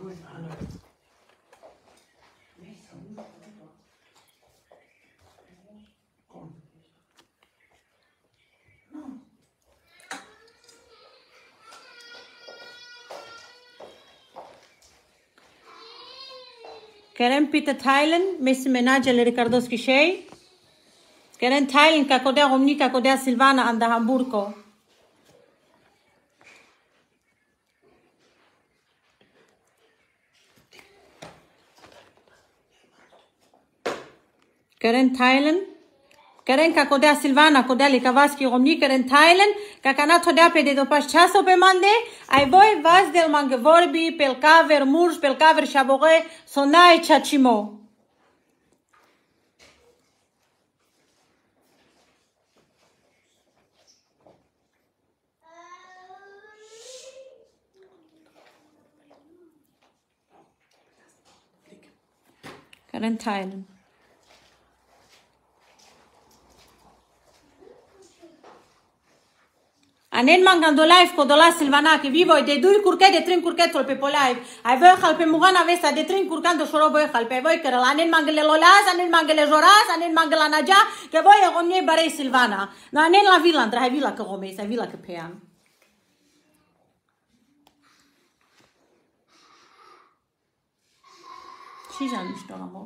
Keren bitte teilen, Messi Menagele Ricardowski Shea. Keren teilen, Kakodea Romni, Kakodea Silvana an der Hamburgo. Keren teilen. Keren Kakodea Silvana, Kodea Likavaski Romni, Keren teilen. Kakanat Hodea Pede Dopash Chaso pe mande. Ai voi vas del Mangevorbi, Pelcaver, Murj, Pelcaver, Chabore, Sonae, Chachimo. Keren teilen. Anen mangando live codola Silvana che vivo de dui curche de trin curchetol pe live. Ai voi hal pe mugana vesta de trin curcando solo voi hal pe voi că anen mangele lolas, anen mangele joras, anen mangela naja che voi romnie bare Silvana. No anen la villa andra villa că romes, ai villa că pean. Și ja nu știu amor.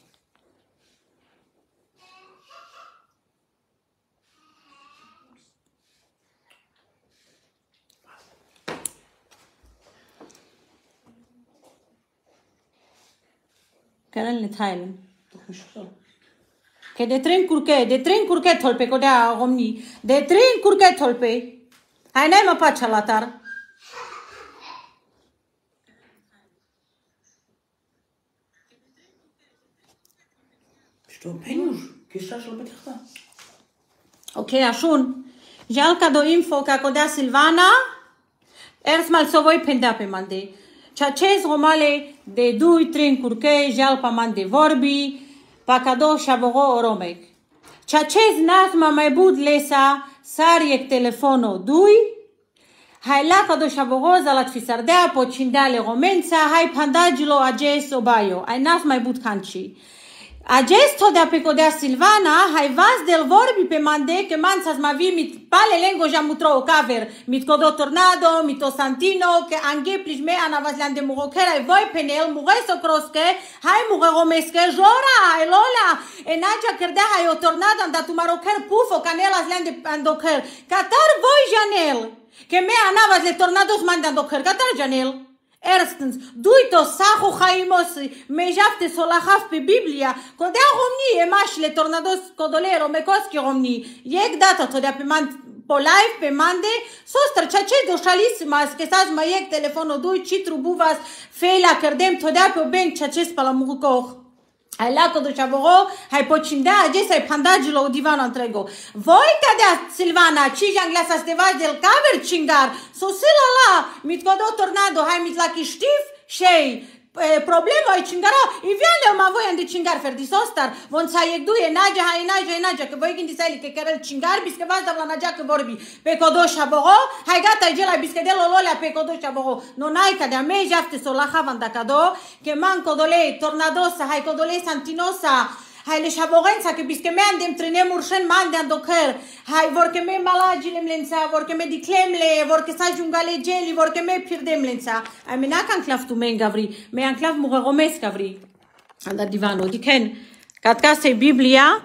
Keren le teilen. Che de trin curche tolpe codea romni. De trin curche tolpe. Hai n-ai mă pacea la tar. Что, пенюш? Киша шла бетихта. Ok, așa. Jalca do info ca codea Silvana. Erstmal so voi pendea pe mande. Ceacez romale de dui trin curche jalpa mande vorbi. Pacado șaboro romec. Ceacez nasma mai bud lesa sariec telefono dui. Hai la cado șaboro zalat fisardea pocindale romența. Hai pandagilo ages obaio. Ai nas mai bud canci. Agesto de pe codea Silvana, hai vas del vorbi pe mande che mansas ma vi mit pale lengo jamutro cover mit codo tornado mit santino che anche plisme anavaslan de murokera e voi penel mureso croske hai mureromeske jora hai lola e naja kerdea hai o tornado andat maroker pufo canelas land de andoker catar voi janel che me anavas le tornados mandandoker catar janel. Erstens, duito sahu haimos me jafte solahaf pe Biblia, codea romni e mașile tornados codolero mekoski romni. Yek data todea pe man po live pe mande, sostra ce do shalis mas que sas ma yek telefono dui citru buvas feila kerdem todea pe ben ce spala murukoch. Hai la codo chavoro, hai pocinda, ages hai pandagilo divano întrego. Voi cadea Silvana, ci jangla să vas del cover cingar, so sila la, mit codo tornado, hai mit la kistif, shei. Problema e cingara, i viale ma voi ande cingar ferdi sostar, von sa yek du e naja, hai naja, că voi gindi sali că kerel cingar, bisque vas da la naja că vorbi. Pe codo chavoro, hai gata gela bisque de lolola pe codo chavoro. No nai cadea me jafte so la havan da cado, che man codole tornadosa, hai codole santinosa. Hai le șaborența, că bisque me andem trinem urșen mande andoker. Hai vor că me malagile mlența, vor că me diclemle, vor că sa jungale geli, vor că me pierdem mlența. Ai mena că anclav tu men gavri, me anclav mureromes gavri. Anda divano, diken, cat se Biblia,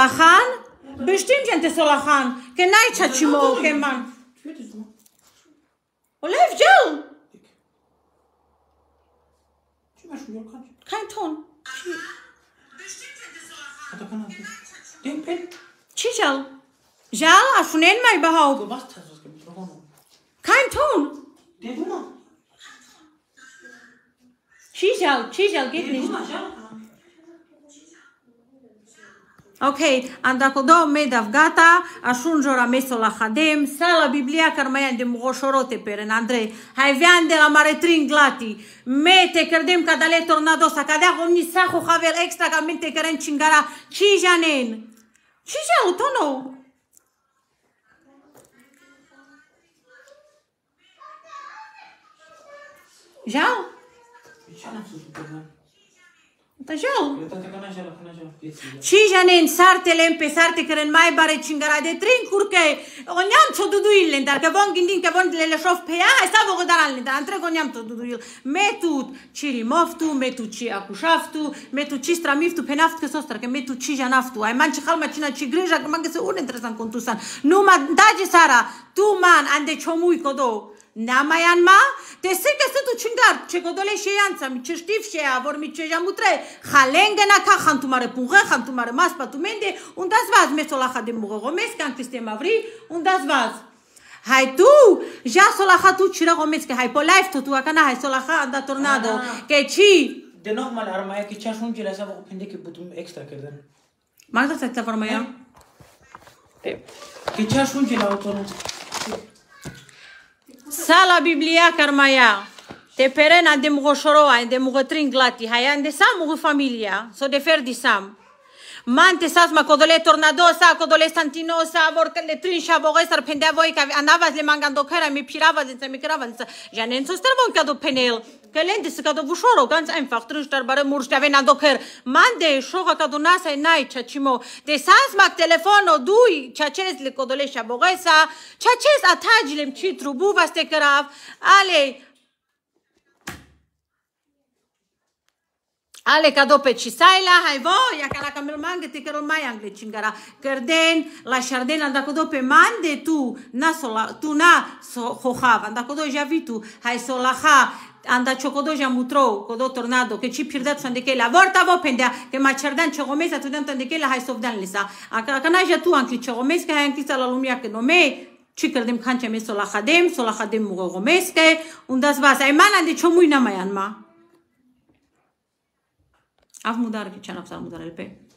Solahan? Bestim gente Solahan. Că n-ai ceacimo, că man. Olev, gel. Ce mai știu eu ca? Kein Ton. Den pen. Ce gel? Gel, așunen mai behau. Du was hast du Mikrofonul. Kein Ton. De bună. Ce gel, geht nicht. Ok, andacodou medav gata, ashunjora meso la hadem, sala Biblia carmaian de mogoshorote peren Andrei, hai vean de la maretrin glati, mete credem ca dale tornado sa cadea omni saho havel extra ca mente caren cingara, cijanen. Cijau, tono. Jau? Ce n-am spus pe Ta jau. Jau. Cijanen sartelen pe sarte caren mai bare cingara de trin curke, oniam to duduilen, dar că von gindin că von le șof pe ea, hai să vă godaran, dar între oniam to duduil. Metut cirimoftu, metut ci acușaftu, metut ci stramiftu pe naft că sostra, că metut ci janaftu. Ai man ce halma cina ci grija, că man că se un interesant contusan. Nu ma dage Sara, tu man ande ciomui codo. Namayan ma, te se că se tu cingar, ce godole și ianța, mi ce știf și ea, vor mi ce jamutre, halengena ca hantumare pungă, hantumare mas patumende, undas vaz mesola de mugogomesc, can Cristian Mavri, undas vaz. Hai tu, ja sola tu cira gomesc, hai po live tu acana hai sola da tornado, că ci. De normal armaia că ce ajunge la să vă opinde că putem extra credem. Magda să te vormea. Că ce ajunge la autonul. Sala Biblia carmaia. Te perena de mugoshoroa, de mugotrin glati, hai de samu familia, so de fer di sam. Mante sasma codole tornadosa, codole santinosa, vorcele trin și abogesar pendea voi că andavas le mangando cara mi pirava de mi crava de ja nen so stervo că do penel. Că lente se că do bușoro, ganz einfach trin star bare murș de avena do ker. Mande șoga că do nasa nai chachimo. De sasma telefono dui chachez le codole și abogesa, chachez atagilem citru buva ste crav. Ale Ale cadou pe cisaila, hai vo, ia ca la camel mangă te cărol mai angle cingara. Cărden, la șarden, anda cadou pe mande tu, na sola, tu na so hohava, anda cadou ja vitu, hai solaha, anda ciocodo ja mutro, codo tornado, că ci pirdat san de kela, vorta vo pendea, că ma cerdan cegomesa tu dan de kela, hai sovdan lesa. Ca na ja tu ancli cegomesa, hai ancli la lumea că nome, ci credem cancha me sola hadem mugogomesque, undas vas, ai mana de ciomui na mai anma. Av mudar, ce n-am să mudar el pe.